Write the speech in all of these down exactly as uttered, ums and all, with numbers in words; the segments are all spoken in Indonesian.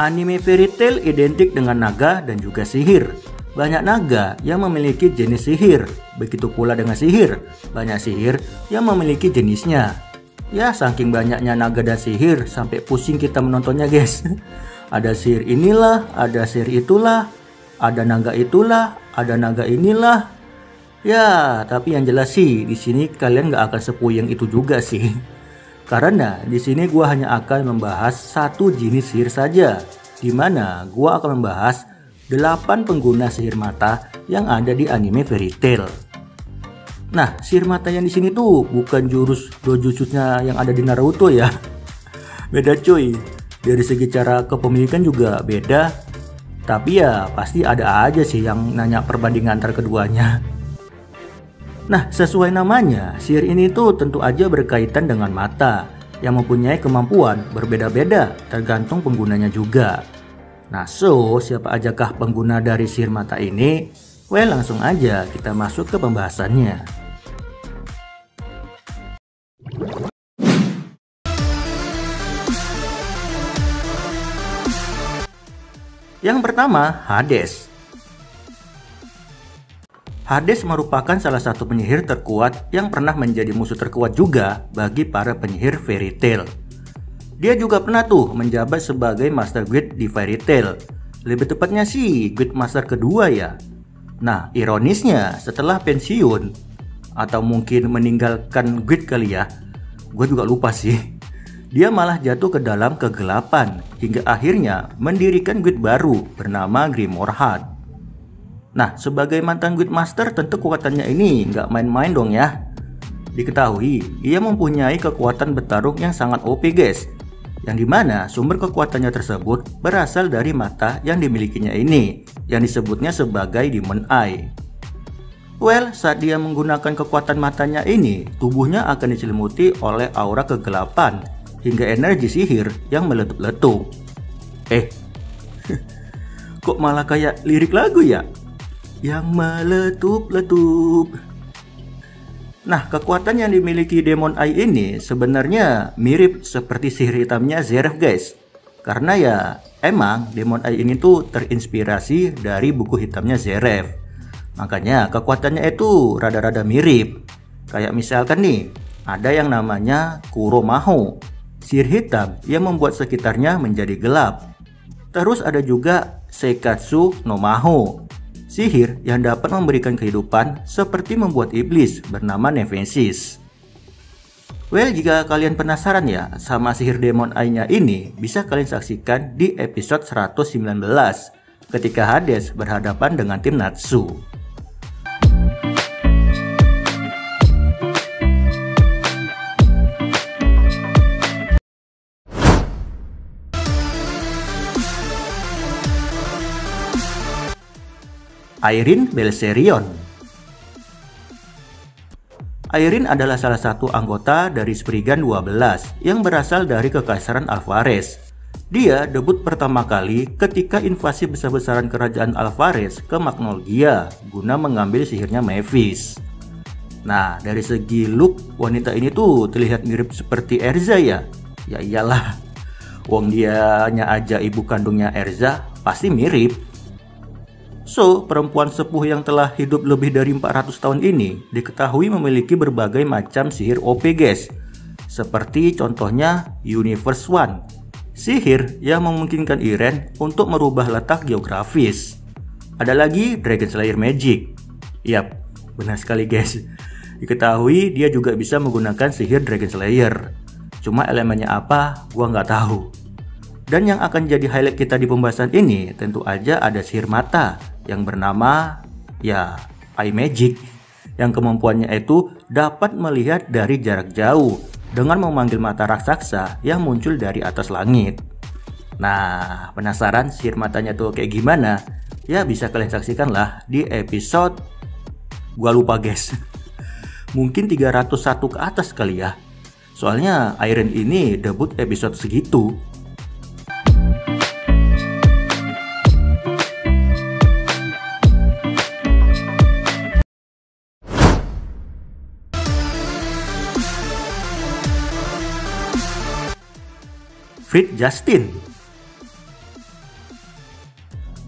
Anime Fairy Tail identik dengan naga dan juga sihir. Banyak naga yang memiliki jenis sihir, begitu pula dengan sihir. Banyak sihir yang memiliki jenisnya. Ya, saking banyaknya naga dan sihir sampai pusing kita menontonnya, guys. Ada sihir inilah, ada sihir itulah, ada naga itulah, ada naga inilah. Ya, tapi yang jelas sih di sini kalian nggak akan sepuyeng itu juga sih. Karena di sini gua hanya akan membahas satu jenis sihir saja, di mana gua akan membahas delapan pengguna sihir mata yang ada di anime Fairy Tail. Nah, sihir mata yang di sini tuh bukan jurus dojutsunya yang ada di Naruto ya. Beda cuy. Dari segi cara kepemilikan juga beda. Tapi ya pasti ada aja sih yang nanya perbandingan antara keduanya. Nah, sesuai namanya, sihir ini tuh tentu aja berkaitan dengan mata yang mempunyai kemampuan berbeda-beda tergantung penggunanya juga. Nah, so siapa ajakah pengguna dari sihir mata ini? Well, langsung aja kita masuk ke pembahasannya. Yang pertama, Hades. Hades merupakan salah satu penyihir terkuat yang pernah menjadi musuh terkuat juga bagi para penyihir Fairy Tail. Dia juga pernah tuh menjabat sebagai Master Guild di Fairy Tail. Lebih tepatnya sih Guild Master kedua ya. Nah, ironisnya setelah pensiun atau mungkin meninggalkan Guild kali ya, gue juga lupa sih. Dia malah jatuh ke dalam kegelapan hingga akhirnya mendirikan Guild baru bernama Grimoire Heart. Nah, sebagai mantan Guild Master tentu kekuatannya ini nggak main-main dong ya. Diketahui, ia mempunyai kekuatan bertarung yang sangat O P guys. Yang dimana sumber kekuatannya tersebut berasal dari mata yang dimilikinya ini, yang disebutnya sebagai Demon Eye. Well, saat dia menggunakan kekuatan matanya ini, tubuhnya akan diselimuti oleh aura kegelapan hingga energi sihir yang meletup-letup. Eh, kok malah kayak lirik lagu ya? Yang meletup-letup. Nah, kekuatan yang dimiliki Demon Eye ini sebenarnya mirip seperti sihir hitamnya Zeref guys. Karena ya emang Demon Eye ini tuh terinspirasi dari buku hitamnya Zeref. Makanya kekuatannya itu rada-rada mirip. Kayak misalkan nih, ada yang namanya Kuromaho, sihir hitam yang membuat sekitarnya menjadi gelap. Terus ada juga Seikatsu no Maho, sihir yang dapat memberikan kehidupan seperti membuat iblis bernama Nemesis. Well, jika kalian penasaran ya sama sihir Demon Eye-nya ini, bisa kalian saksikan di episode seratus sembilan belas ketika Hades berhadapan dengan tim Natsu. Irene Belserion. Irene adalah salah satu anggota dari Spriggan dua belas yang berasal dari Kekaisaran Alvarez. Dia debut pertama kali ketika invasi besar-besaran kerajaan Alvarez ke Magnolia guna mengambil sihirnya Mavis. Nah, dari segi look, wanita ini tuh terlihat mirip seperti Erza ya. Ya iyalah, wong dianya aja ibu kandungnya Erza, pasti mirip. So, perempuan sepuh yang telah hidup lebih dari empat ratus tahun ini diketahui memiliki berbagai macam sihir O P guys. Seperti contohnya Universe One, sihir yang memungkinkan Irene untuk merubah letak geografis. Ada lagi Dragon Slayer Magic. Yap, benar sekali guys. Diketahui dia juga bisa menggunakan sihir Dragon Slayer. Cuma elemennya apa, gua nggak tahu. Dan yang akan jadi highlight kita di pembahasan ini tentu aja ada sihir mata yang bernama ya Eye Magic, yang kemampuannya itu dapat melihat dari jarak jauh dengan memanggil mata raksasa yang muncul dari atas langit. Nah, penasaran sihir matanya tuh kayak gimana? Ya bisa kalian saksikan lah di episode, gua lupa guys, mungkin tiga ratus satu ke atas kali ya. Soalnya Irene ini debut episode segitu. Frit Justin.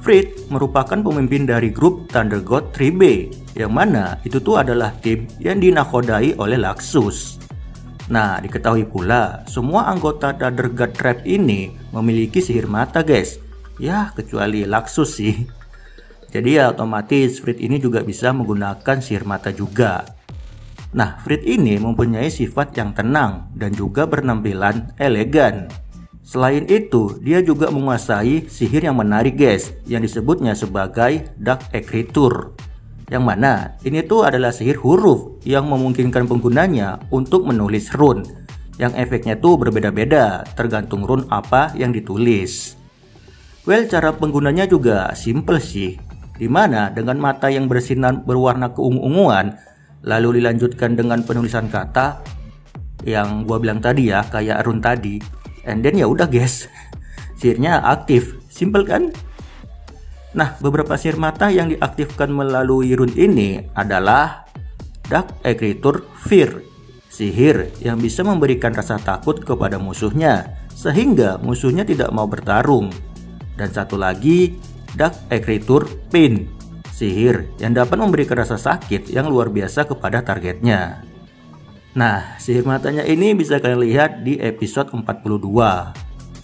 Frit merupakan pemimpin dari grup Thunder God tiga B, yang mana itu tuh adalah tim yang dinakodai oleh Luxus. Nah, diketahui pula semua anggota Thunder God Tribe ini memiliki sihir mata guys. Ya, kecuali Luxus sih. Jadi ya otomatis Frit ini juga bisa menggunakan sihir mata juga. Nah, Frit ini mempunyai sifat yang tenang dan juga berpenampilan elegan. Selain itu, dia juga menguasai sihir yang menarik guys, yang disebutnya sebagai Dark Ekritur. Yang mana ini tuh adalah sihir huruf yang memungkinkan penggunanya untuk menulis rune, yang efeknya tuh berbeda-beda tergantung rune apa yang ditulis. Well, cara penggunanya juga simple sih, dimana dengan mata yang bersinar berwarna keungu-unguan, lalu dilanjutkan dengan penulisan kata yang gua bilang tadi ya, kayak rune tadi. And then ya udah guys, sihirnya aktif, simple kan? Nah, beberapa sihir mata yang diaktifkan melalui rune ini adalah Dark Ekritur Fear, sihir yang bisa memberikan rasa takut kepada musuhnya sehingga musuhnya tidak mau bertarung. Dan satu lagi, Dark Ekritur Pain, sihir yang dapat memberikan rasa sakit yang luar biasa kepada targetnya. Nah, sihir matanya ini bisa kalian lihat di episode empat puluh dua.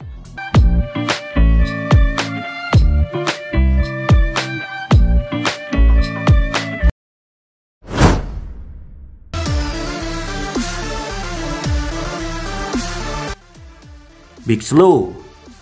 Big Slow.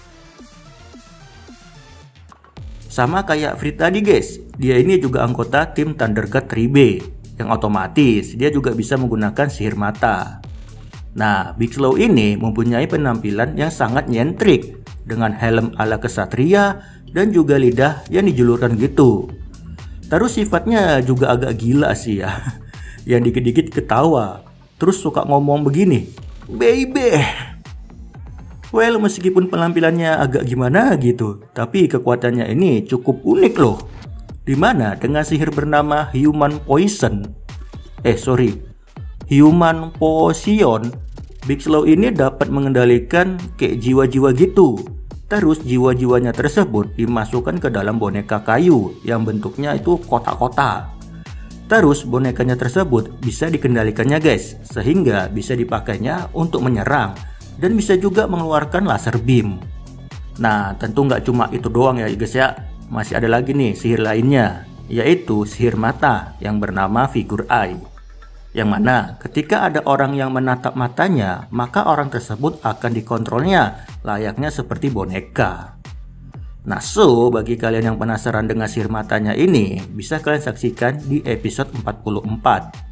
Sama kayak Frit tadi guys, dia ini juga anggota tim Thunder God tiga B, yang otomatis dia juga bisa menggunakan sihir mata. Nah, Big Slow ini mempunyai penampilan yang sangat nyentrik dengan helm ala kesatria dan juga lidah yang dijulurkan gitu. Terus sifatnya juga agak gila sih ya, yang dikit-dikit ketawa, terus suka ngomong begini, baby. Well, meskipun penampilannya agak gimana gitu, tapi kekuatannya ini cukup unik loh. Dimana dengan sihir bernama Human Poison, eh sorry, Human Potion, Big Slow ini dapat mengendalikan kayak jiwa-jiwa gitu. Terus jiwa-jiwanya tersebut dimasukkan ke dalam boneka kayu yang bentuknya itu kotak-kotak. Terus bonekanya tersebut bisa dikendalikannya guys, sehingga bisa dipakainya untuk menyerang dan bisa juga mengeluarkan laser beam. Nah, tentu nggak cuma itu doang ya guys ya. Masih ada lagi nih sihir lainnya, yaitu sihir mata yang bernama Figure Eye. Yang mana ketika ada orang yang menatap matanya, maka orang tersebut akan dikontrolnya layaknya seperti boneka. Nah, so bagi kalian yang penasaran dengan sihir matanya ini, bisa kalian saksikan di episode empat puluh empat.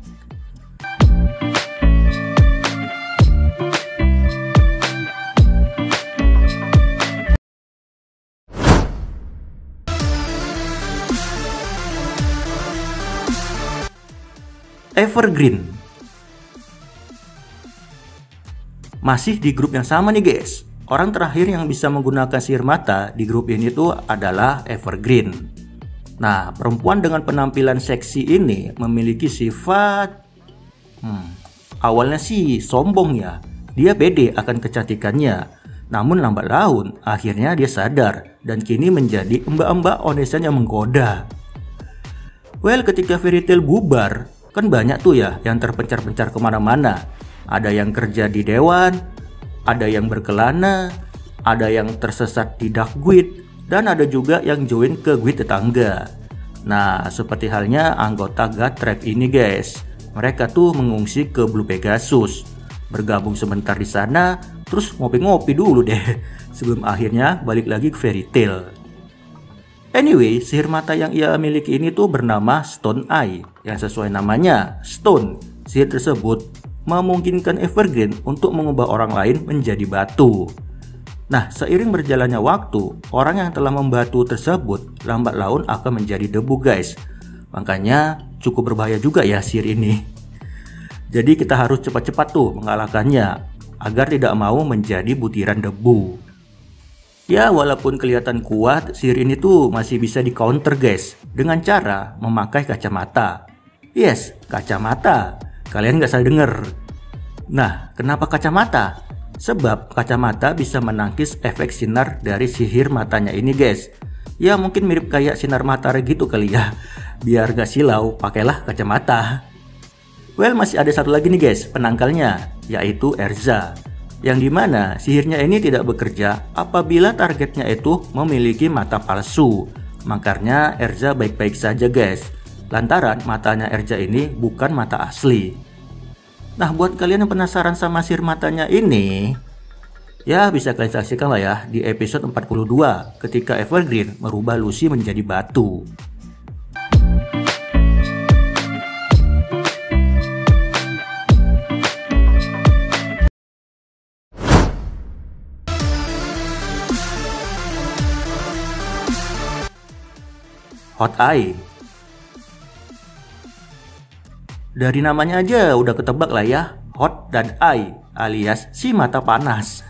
Evergreen. Masih di grup yang sama nih guys. Orang terakhir yang bisa menggunakan sihir mata di grup ini tuh adalah Evergreen. Nah, perempuan dengan penampilan seksi ini memiliki sifat hmm, awalnya sih sombong ya. Dia pede akan kecantikannya. Namun lambat laun akhirnya dia sadar dan kini menjadi mbak-mbak onesan yang menggoda. Well, ketika Fairy Tail bubar, kan banyak tuh ya yang terpencar-pencar kemana-mana. Ada yang kerja di dewan, ada yang berkelana, ada yang tersesat di Dark Guild, dan ada juga yang join ke guild tetangga. Nah, seperti halnya anggota God Tribe ini guys. Mereka tuh mengungsi ke Blue Pegasus, bergabung sebentar di sana, terus ngopi-ngopi dulu deh, sebelum akhirnya balik lagi ke Fairy Tail. Anyway, sihir mata yang ia miliki ini tuh bernama Stone Eye, yang sesuai namanya, Stone. Sihir tersebut memungkinkan Evergreen untuk mengubah orang lain menjadi batu. Nah, seiring berjalannya waktu, orang yang telah membatu tersebut lambat laun akan menjadi debu guys. Makanya cukup berbahaya juga ya sihir ini. Jadi kita harus cepat-cepat tuh mengalahkannya, agar tidak mau menjadi butiran debu. Ya, walaupun kelihatan kuat, sihir ini tuh masih bisa di counter guys, dengan cara memakai kacamata. Yes, kacamata. Kalian nggak salah denger. Nah, kenapa kacamata? Sebab kacamata bisa menangkis efek sinar dari sihir matanya ini guys. Ya mungkin mirip kayak sinar matahari gitu kali ya. Biar gak silau, pakailah kacamata. Well, masih ada satu lagi nih guys, penangkalnya, yaitu Erza. Yang dimana sihirnya ini tidak bekerja apabila targetnya itu memiliki mata palsu. Makanya Erza baik-baik saja guys, lantaran matanya Erza ini bukan mata asli. Nah, buat kalian yang penasaran sama sihir matanya ini, ya bisa kalian saksikan lah ya di episode empat puluh dua ketika Evergreen merubah Lucy menjadi batu. Hot Eye. Dari namanya aja udah ketebak lah ya, Hot dan Eye alias si mata panas.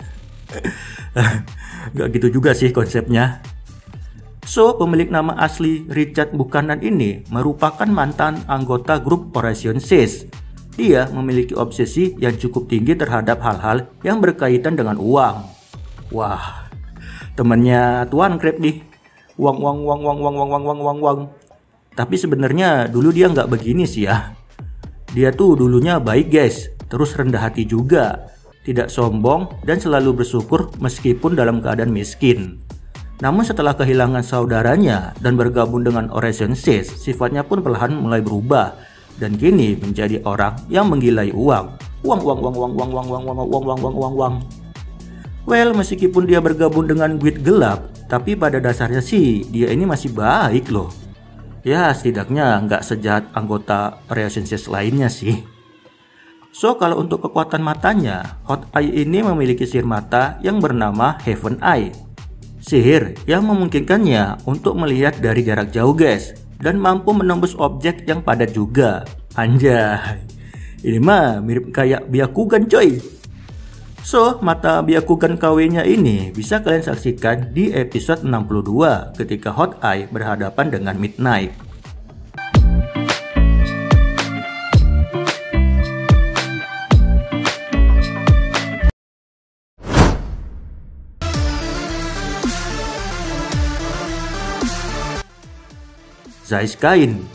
Gak gitu juga sih konsepnya. So, pemilik nama asli Richard Buchanan ini merupakan mantan anggota grup Operation Sis. Dia memiliki obsesi yang cukup tinggi terhadap hal-hal yang berkaitan dengan uang. Wah, temannya Tuan Crab nih. Uang, uang, uang, uang, uang, uang, uang, uang, uang, uang. Tapi sebenarnya dulu dia nggak begini sih ya. Dia tuh dulunya baik guys, terus rendah hati juga, tidak sombong dan selalu bersyukur meskipun dalam keadaan miskin. Namun setelah kehilangan saudaranya dan bergabung dengan Operation Sis, sifatnya pun perlahan mulai berubah dan kini menjadi orang yang menggilai uang. Uang, uang, uang, uang, uang, uang, uang, uang, uang, uang, uang, uang, uang. Well, meskipun dia bergabung dengan guild gelap, tapi pada dasarnya sih dia ini masih baik loh. Ya setidaknya nggak sejahat anggota Operation Sis lainnya sih. So kalau untuk kekuatan matanya, Hot Eye ini memiliki sihir mata yang bernama Heaven Eye. Sihir yang memungkinkannya untuk melihat dari jarak jauh guys, dan mampu menembus objek yang padat juga. Anjay, ini mah mirip kayak Byakugan coy. So, mata Byakugan K W-nya ini bisa kalian saksikan di episode enam puluh dua ketika Hot Eye berhadapan dengan Midnight. Zeiss Kain.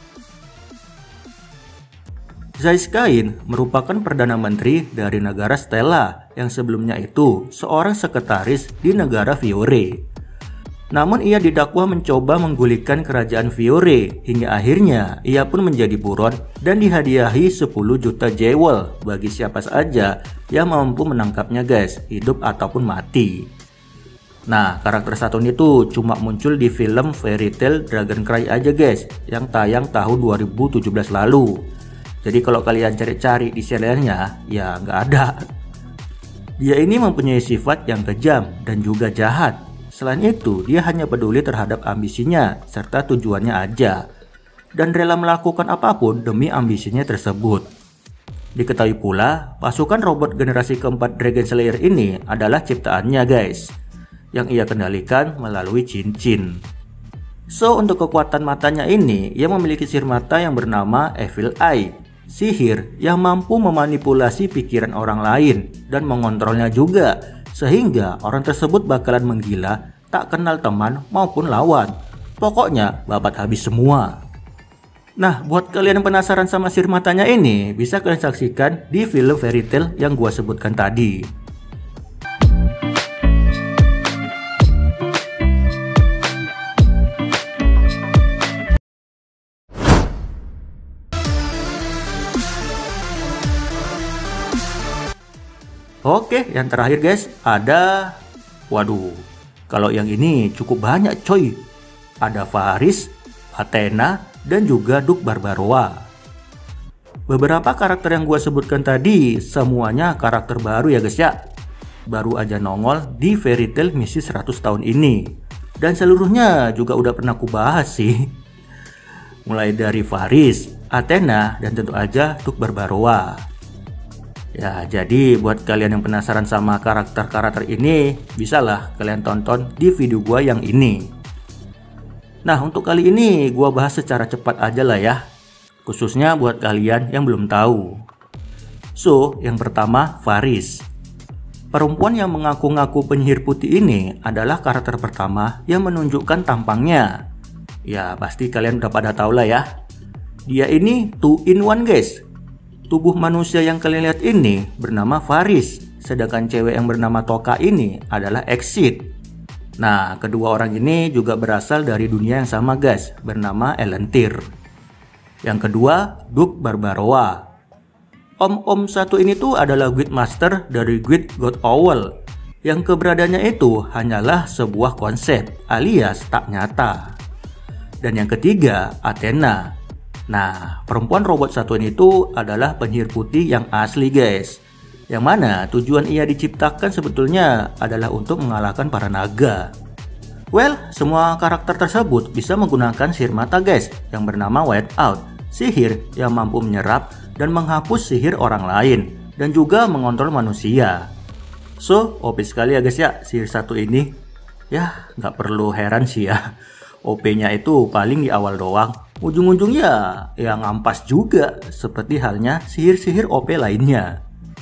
Zeiss Kain merupakan Perdana Menteri dari negara Stella yang sebelumnya itu seorang sekretaris di negara Fiore. Namun ia didakwa mencoba menggulingkan kerajaan Fiore hingga akhirnya ia pun menjadi buron dan dihadiahi sepuluh juta jewel bagi siapa saja yang mampu menangkapnya guys, hidup ataupun mati. Nah, karakter satu ini tuh cuma muncul di film Fairy Tail Dragon Cry aja guys, yang tayang tahun dua ribu tujuh belas lalu. Jadi kalau kalian cari-cari di serialnya, ya nggak ada. Dia ini mempunyai sifat yang kejam dan juga jahat. Selain itu, dia hanya peduli terhadap ambisinya serta tujuannya aja. Dan rela melakukan apapun demi ambisinya tersebut. Diketahui pula, pasukan robot generasi keempat Dragon Slayer ini adalah ciptaannya guys, yang ia kendalikan melalui cincin. So, untuk kekuatan matanya ini, ia memiliki sihir mata yang bernama Evil Eye. Sihir yang mampu memanipulasi pikiran orang lain dan mengontrolnya juga, sehingga orang tersebut bakalan menggila, tak kenal teman maupun lawan. Pokoknya babat habis semua. Nah, buat kalian yang penasaran sama sihir matanya ini, bisa kalian saksikan di film Fairy Tail yang gua sebutkan tadi. Oke, yang terakhir guys, ada... Waduh, kalau yang ini cukup banyak coy. Ada Faris, Athena, dan juga Duke Barbaroa. Beberapa karakter yang gue sebutkan tadi, semuanya karakter baru ya guys ya. Baru aja nongol di Fairy Tail misi seratus tahun ini. Dan seluruhnya juga udah pernah ku bahas sih. Mulai dari Faris, Athena, dan tentu aja Duke Barbaroa. Ya, jadi buat kalian yang penasaran sama karakter-karakter ini, bisalah kalian tonton di video gua yang ini. Nah, untuk kali ini gua bahas secara cepat aja lah ya, khususnya buat kalian yang belum tahu. So, yang pertama Faris. Perempuan yang mengaku-ngaku penyihir putih ini adalah karakter pertama yang menunjukkan tampangnya. Ya, pasti kalian udah pada tahu lah ya. Dia ini two in one guys. Tubuh manusia yang kalian lihat ini bernama Faris, sedangkan cewek yang bernama Toka ini adalah Exit. Nah, kedua orang ini juga berasal dari dunia yang sama guys, bernama Elentir. Yang kedua, Duke Barbaroa. Om-om satu ini tuh adalah Guild Master dari Guild God Owl, yang keberadaannya itu hanyalah sebuah konsep alias tak nyata. Dan yang ketiga, Athena. Nah, perempuan robot satu ini tuh adalah penyihir putih yang asli guys, yang mana tujuan ia diciptakan sebetulnya adalah untuk mengalahkan para naga. Well, semua karakter tersebut bisa menggunakan sihir mata guys, yang bernama White Out, sihir yang mampu menyerap dan menghapus sihir orang lain, dan juga mengontrol manusia. So, O P sekali ya guys ya sihir satu ini. Ya, nggak perlu heran sih ya, O P-nya itu paling di awal doang. Ujung-ujungnya ya ngampas juga, seperti halnya sihir-sihir O P lainnya.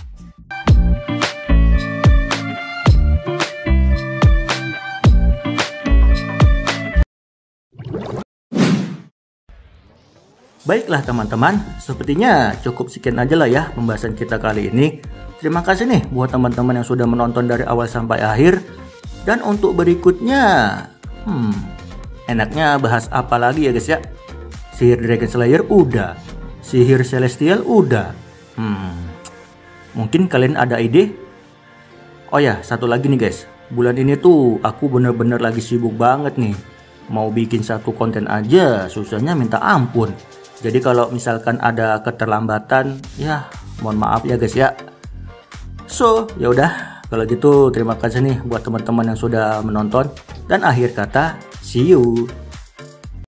Baiklah teman-teman, sepertinya cukup sekian aja lah ya pembahasan kita kali ini. Terima kasih nih buat teman-teman yang sudah menonton dari awal sampai akhir. Dan untuk berikutnya, hmm, enaknya bahas apa lagi ya guys ya? Sihir Dragon Slayer udah, sihir Celestial udah. Hmm, mungkin kalian ada ide? Oh ya, satu lagi nih guys, bulan ini tuh aku bener-bener lagi sibuk banget nih. Mau bikin satu konten aja susahnya minta ampun. Jadi kalau misalkan ada keterlambatan, ya mohon maaf ya guys ya. So, ya udah, kalau gitu terima kasih nih buat teman-teman yang sudah menonton. Dan akhir kata, see you.